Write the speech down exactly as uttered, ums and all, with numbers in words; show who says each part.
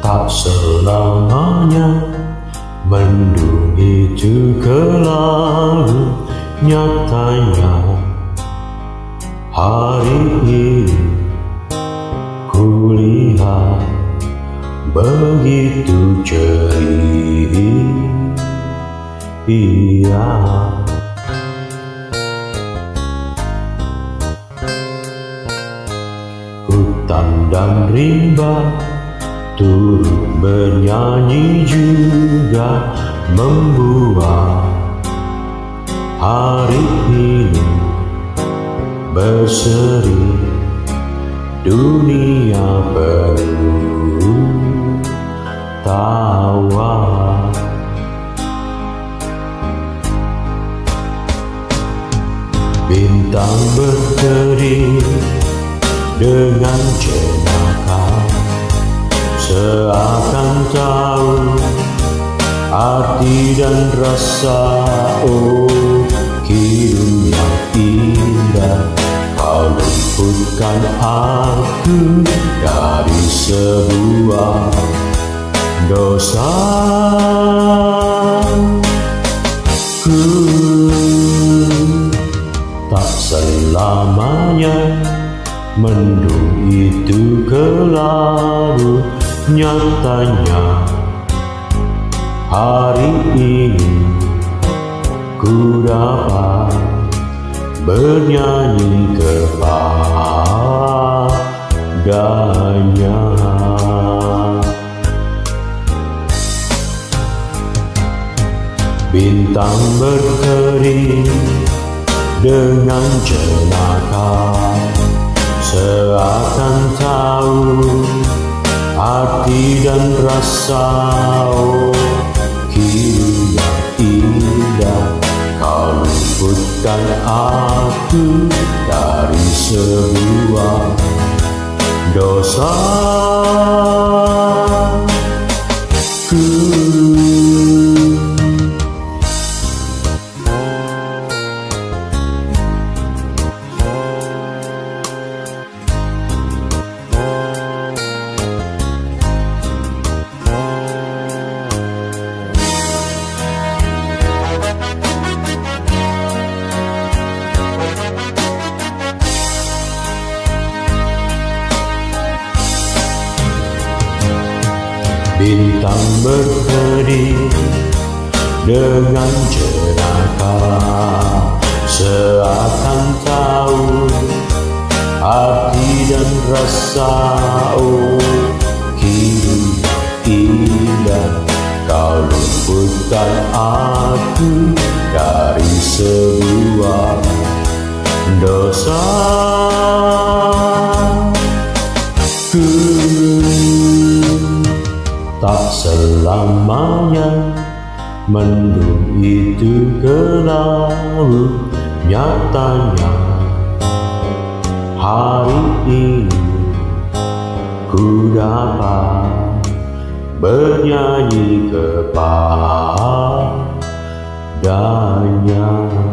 Speaker 1: Tak selamanya mendung itu kelabu, nyatanya hari ini kulihat begitu ceria. Hutan dan rimba turut bernyanyi juga, membuat hari ini berseri, dunia penuh tawa. Bintang berteri dengan jenaka, seakan tahu arti dan rasa. Oh, hidup yang indah, kau luputkan aku dari sebuah dosa. Ku tak selamanya mendung itu kelabu, nyatanya hari ini ku dapat bernyanyi kepadanya. Bintang berteri dengan jenaka, seakan tahu arti dan rasa. Oh, hidup yang indah, kau luputkan aku dari sebuah dosa. Ku Bintang berteri dengan jenaka, seakan tahu arti dan rasa. Oh, hidup indah, kau luputkan aku dari sebuah dosa. Ku tak selamanya mendung itu kelabu, nyatanya hari ini ku dapat bernyanyi kepadanya.